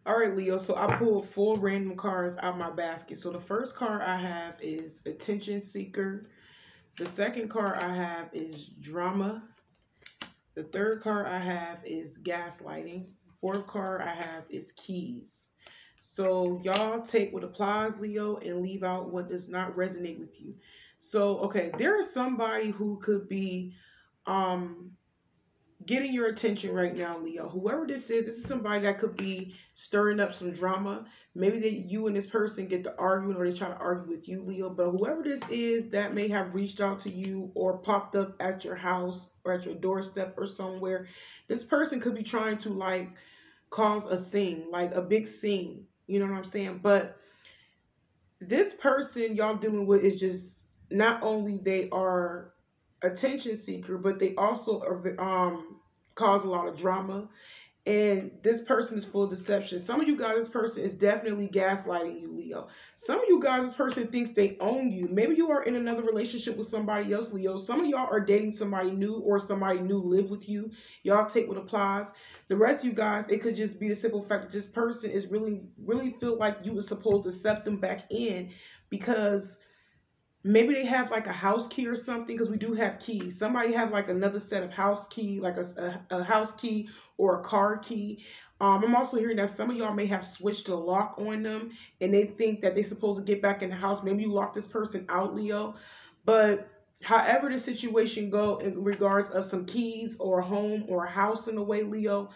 All right, Leo. So I pulled four random cards out my basket. So the first card I have is Attention Seeker. The second card I have is Drama. The third card I have is Gaslighting. Fourth card I have is Keys. So y'all take what applies, Leo, and leave out what does not resonate with you. So okay, there is somebody who could be um getting your attention right now, Leo. Whoever this is somebody that could be stirring up some drama. Maybe that you and this person get to arguing or they try to argue with you, Leo. But whoever this is that may have reached out to you or popped up at your house or at your doorstep or somewhere, this person could be trying to like cause a scene, like a big scene. You know what I'm saying? But this person y'all dealing with is just not only they are attention seeker, but they also are cause a lot of drama. And this person is full of deception. Some of you guys, this person is definitely gaslighting you, Leo. Some of you guys, this person thinks they own you. Maybe you are in another relationship with somebody else, Leo. Some of y'all are dating somebody new or somebody new live with you. Y'all take what applies. The rest of you guys, it could just be the simple fact that this person is really feel like you were supposed to accept them back in because maybe they have like a house key or something because we do have keys. Somebody have like another set of house key, like a house key or a car key. I'm also hearing that some of y'all may have switched the lock on them and they think that they're supposed to get back in the house. Maybe you locked this person out, Leo. But however the situation go in regards of some keys or a home or a house in a way, Leo,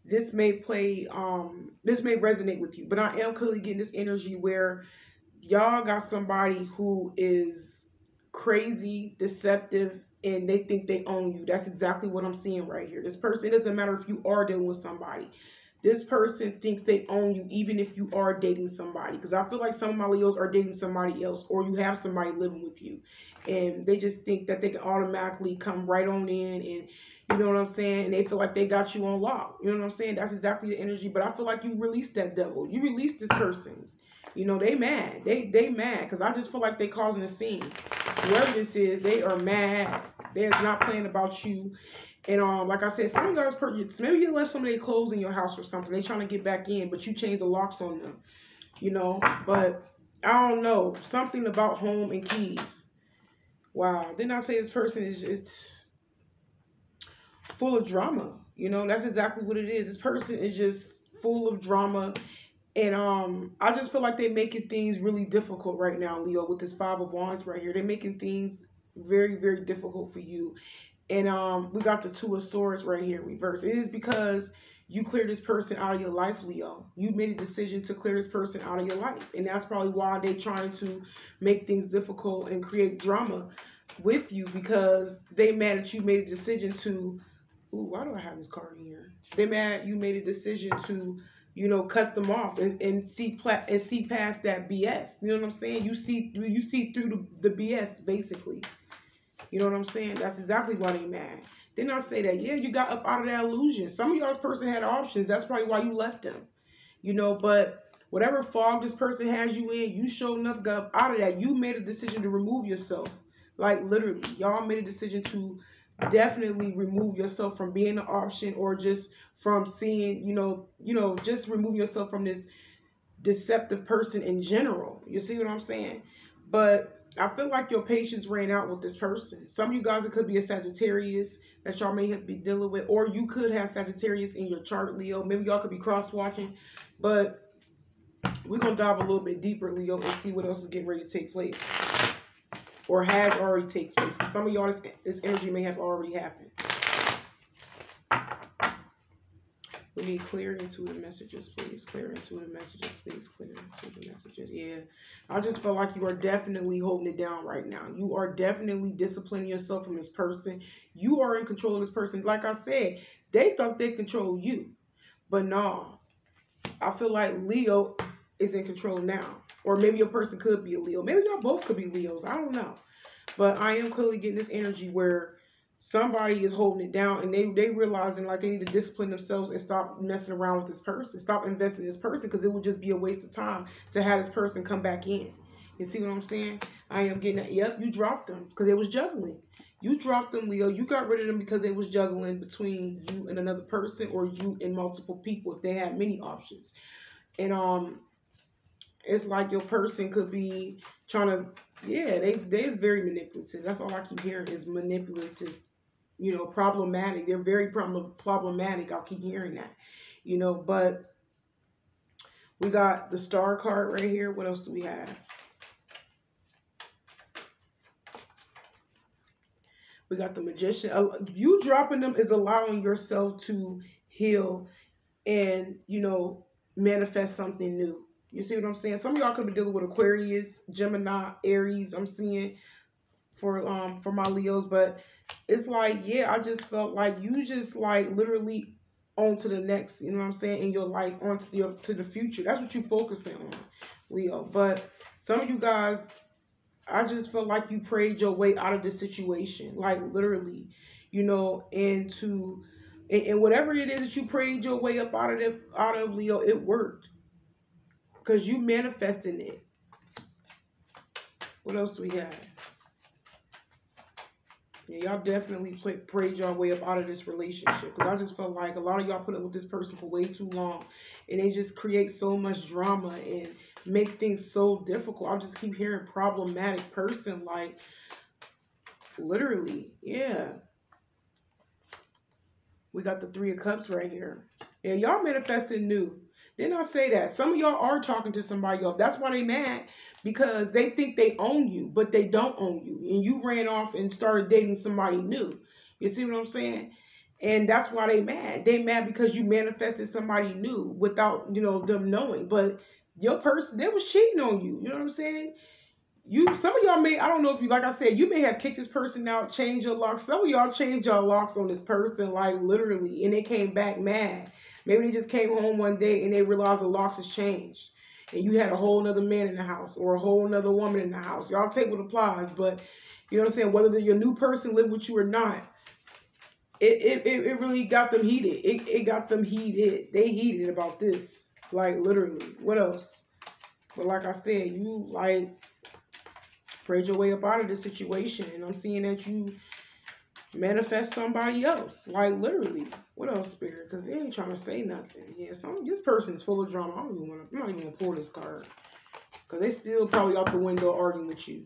this may resonate with you. But I am clearly getting this energy where y'all got somebody who is crazy, deceptive, and they think they own you. That's exactly what I'm seeing right here. This person, it doesn't matter if you are dealing with somebody. This person thinks they own you even if you are dating somebody. Because I feel like some of my Leos are dating somebody else or you have somebody living with you. And they just think that they can automatically come right on in and you know what I'm saying? And they feel like they got you on lock. You know what I'm saying? That's exactly the energy. But I feel like you released that devil. You released this person. You know, they mad. They mad because I just feel like they causing a scene. Whoever this is, they are mad. They're not playing about you. And like I said, some of you guys, maybe you left some of their clothes in your house or something. They trying to get back in, but you changed the locks on them. You know, but I don't know. Something about home and keys. Wow. Didn't I say this person is just full of drama? You know, that's exactly what it is. This person is just full of drama. And I just feel like they're making things really difficult right now, Leo, with this Five of Wands right here. They're making things very, very difficult for you. And we got the Two of Swords right here in reverse. It is because you cleared this person out of your life, Leo. You made a decision to clear this person out of your life. And that's probably why they're trying to make things difficult and create drama with you because they mad that you made a decision to, ooh, why do I have this card in here? They mad you made a decision to cut them off and see past that BS. You know what I'm saying? You see through the BS basically. You know what I'm saying? That's exactly why they mad. Didn't I say that? Yeah, you got up out of that illusion. Some of y'all's person had options. That's probably why you left them. But whatever fog this person has you in, you sure enough got up out of that. You made a decision to remove yourself. Like literally, y'all made a decision to definitely remove yourself from being an option or just from seeing, just remove yourself from this deceptive person in general. You see what I'm saying? But I feel like your patience ran out with this person. Some of you guys, it could be a Sagittarius that y'all may have to be dealing with, or you could have Sagittarius in your chart, Leo. Maybe y'all could be cross-watching, but we're going to dive a little bit deeper, Leo, and see what else is getting ready to take place or has already taken place. Some of y'all, this energy may have already happened. We need clear intuitive messages, please. Clear intuitive messages, please. Clear intuitive messages. Yeah. I just feel like you are definitely holding it down right now. You are definitely disciplining yourself from this person. You are in control of this person. Like I said, they thought they controlled you. But no. I feel like Leo is in control now. Or maybe your person could be a Leo. Maybe y'all both could be Leos. I don't know. But I am clearly getting this energy where somebody is holding it down and they realizing like they need to discipline themselves and stop messing around with this person. Stop investing in this person because it would just be a waste of time to have this person come back in. You see what I'm saying? I am getting that. Yep, you dropped them because they was juggling. You dropped them, Leo. You got rid of them because they was juggling between you and another person or you and multiple people if they had many options. And it's like your person could be trying to, yeah, they's very manipulative. That's all I keep hearing is manipulative. You know, problematic. They're very problematic. I'll keep hearing that. You know, but we got the star card right here. What else do we have? We got the magician. You dropping them is allowing yourself to heal and, you know, manifest something new. You see what I'm saying? Some of y'all could be dealing with Aquarius, Gemini, Aries. I'm seeing for my Leos, but it's like, yeah, I just felt like you just like literally on to the next, you know what I'm saying, in your life, on to the future. That's what you focusing on, Leo. But some of you guys, I just felt like you prayed your way out of the situation, like literally, you know, and whatever it is that you prayed your way up out of Leo, it worked because you manifesting it. What else do we have? Yeah, y'all definitely prayed y'all way up out of this relationship because I just felt like a lot of y'all put up with this person for way too long, and they just create so much drama and make things so difficult. I just keep hearing problematic person, like literally, yeah. We got the Three of Cups right here. Yeah, y'all manifesting new. Didn't I say that? Some of y'all are talking to somebody else. That's why they mad because they think they own you, but they don't own you. And you ran off and started dating somebody new. You see what I'm saying? And that's why they mad. They mad because you manifested somebody new without, you know, them knowing. But your person, they was cheating on you. You know what I'm saying? Some of y'all may, I don't know if you, like I said, you may have kicked this person out, changed your locks. Some of y'all changed your locks on this person, like literally, and they came back mad. Maybe they just came home one day and they realized the locks has changed, and you had a whole nother man in the house or a whole nother woman in the house. Y'all take what applies, but you know what I'm saying. Whether your new person live with you or not, it really got them heated. It got them heated. They heated about this, like literally. What else? But like I said, you like prayed your way up out of this situation, and I'm seeing that you manifest somebody else, like literally. What else, Spirit? Because they ain't trying to say nothing. Yeah, this person is full of drama. I'm not even gonna pull this card because they still probably out the window arguing with you.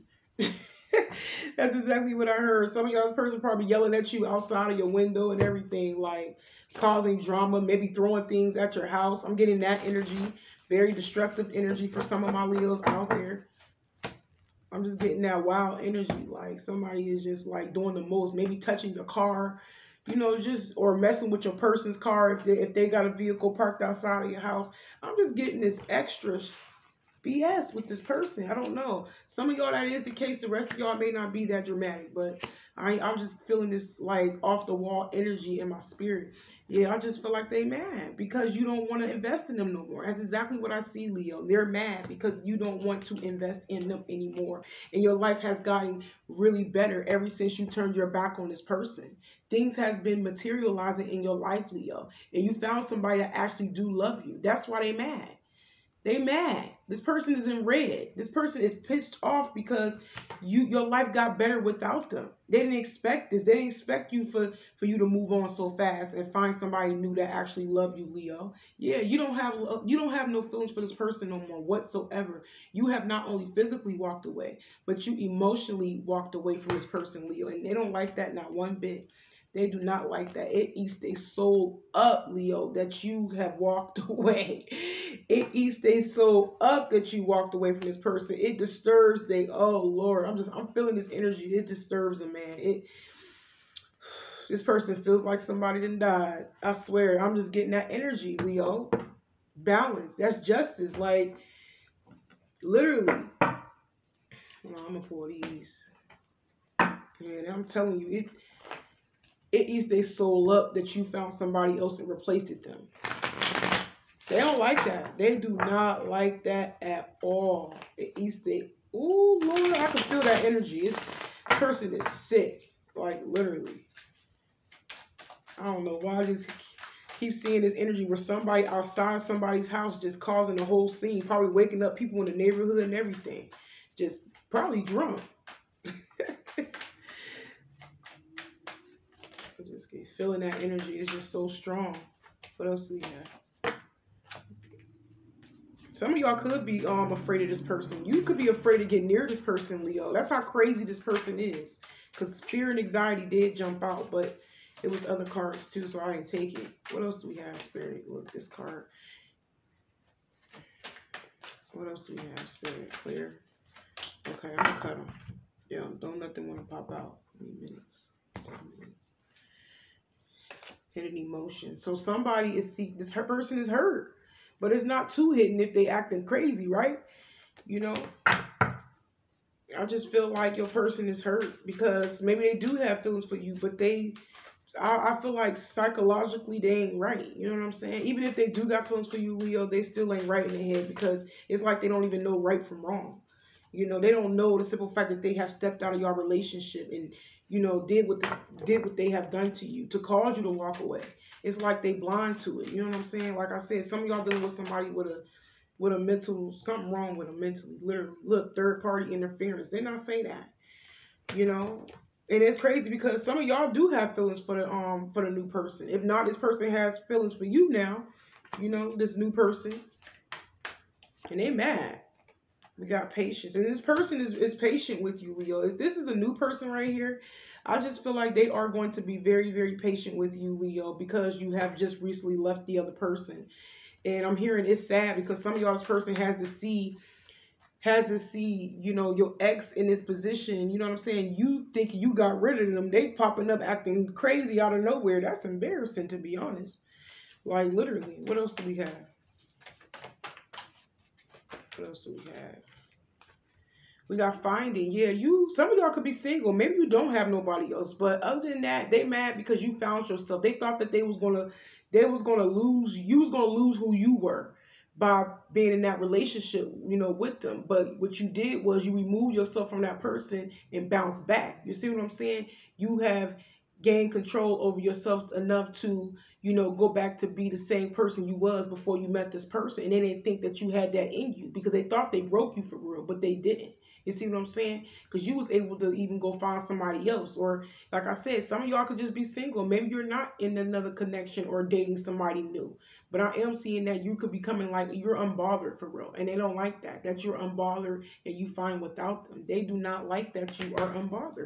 That's exactly what I heard. Some of y'all's person probably yelling at you outside of your window and everything, like causing drama, maybe throwing things at your house. I'm getting that energy, very destructive energy for some of my Leos out there. I'm just getting that wild energy. Like somebody is just like doing the most, maybe touching your car, you know, just or messing with your person's car if they got a vehicle parked outside of your house. I'm just getting this extra BS with this person. I don't know. Some of y'all that is the case. The rest of y'all may not be that dramatic, but I'm just feeling this like off the wall energy in my spirit. Yeah, I just feel like they mad because you don't want to invest in them no more. That's exactly what I see, Leo. They're mad because you don't want to invest in them anymore. And your life has gotten really better ever since you turned your back on this person. Things has been materializing in your life, Leo. And you found somebody that actually do love you. That's why they mad. They mad. This person is in red. This person is pissed off because your life got better without them. They didn't expect this. They didn't expect you for you to move on so fast and find somebody new that actually love you, Leo. Yeah, you don't have no feelings for this person no more whatsoever. You have not only physically walked away, but you emotionally walked away from this person, Leo, and they don't like that not one bit. They do not like that. It eats their soul up, Leo, that you have walked away. It eats their soul up that you walked away from this person. It disturbs they. Oh Lord, I'm feeling this energy. It disturbs them, man. This person feels like somebody done died. I swear, I'm just getting that energy, Leo. Balance. That's justice. Like literally. Hold on, I'm gonna pull these. Man, I'm telling you, it eats their soul up that you found somebody else and replaced them. They don't like that. They do not like that at all. It eats their, ooh, Lord, I can feel that energy. This person is sick, like literally. I don't know why I just keep seeing this energy where somebody outside somebody's house just causing the whole scene, probably waking up people in the neighborhood and everything. Just probably drunk. I just keep feeling that energy. It's just so strong. What else do we have? Some of y'all could be afraid of this person. You could be afraid to get near this person, Leo. That's how crazy this person is. Because fear and anxiety did jump out, but it was other cards too, so I didn't take it. What else do we have, Spirit? Look, this card. What else do we have, Spirit? Clear. Okay, I'm gonna cut them. Yeah, don't let them want to pop out. 8 minutes. 7 minutes. Hidden emotion. So somebody is this person is hurt, but it's not too hidden if they acting crazy, right? You know, I just feel like your person is hurt because maybe they do have feelings for you, but I feel like psychologically they ain't right. You know what I'm saying? Even if they do got feelings for you, Leo, they still ain't right in their head because it's like they don't even know right from wrong. You know, they don't know the simple fact that they have stepped out of your relationship and, you know, did what they have done to you to cause you to walk away. It's like they blind to it. You know what I'm saying? Like I said, some of y'all dealing with somebody with a mental, something wrong with them mentally. Literally, look, third party interference. They're not saying that. You know, and it's crazy because some of y'all do have feelings for the new person. If not, this person has feelings for you now. You know, this new person, and they mad. We got patience. And this person is patient with you, Leo. If this is a new person right here, I just feel like they are going to be very, very patient with you, Leo, because you have just recently left the other person. And I'm hearing it's sad because some of y'all's person has to see, you know, your ex in this position. You know what I'm saying? You think you got rid of them. They popping up acting crazy out of nowhere. That's embarrassing, to be honest. Like, literally. What else do we have? What else do we have? We got finding. Yeah, some of y'all could be single. Maybe you don't have nobody else. But other than that, they mad because you found yourself. They thought that you was gonna lose who you were by being in that relationship, you know, with them. But what you did was you removed yourself from that person and bounced back. You see what I'm saying? You have gained control over yourself enough to, you know, go back to be the same person you was before you met this person. And they didn't think that you had that in you because they thought they broke you for real, but they didn't. You see what I'm saying? Because you was able to even go find somebody else. Or, like I said, some of y'all could just be single. Maybe you're not in another connection or dating somebody new. But I am seeing that you could be coming like you're unbothered for real. And they don't like that you're unbothered and you fine without them. They do not like that you are unbothered.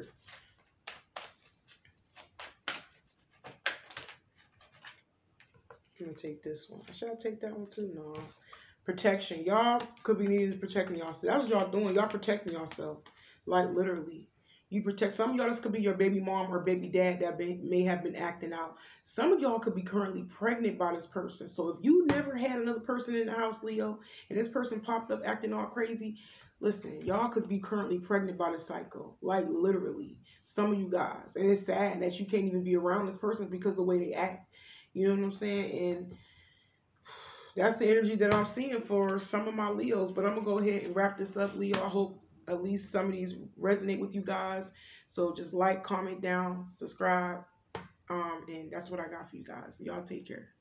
I'm going to take this one. Should I take that one too? No. Protection. Y'all could be needing to protecting yourself. That's what y'all doing. Y'all protecting yourself. Like, literally. You protect. Some of y'all, this could be your baby mom or baby dad that may have been acting out. Some of y'all could be currently pregnant by this person. So if you never had another person in the house, Leo, and this person popped up acting all crazy, listen, y'all could be currently pregnant by the psycho. Like, literally. Some of you guys. And it's sad that you can't even be around this person because of the way they act. You know what I'm saying? And that's the energy that I'm seeing for some of my Leos. But I'm going to go ahead and wrap this up, Leo. I hope at least some of these resonate with you guys. So just like, comment down, subscribe. And that's what I got for you guys. Y'all take care.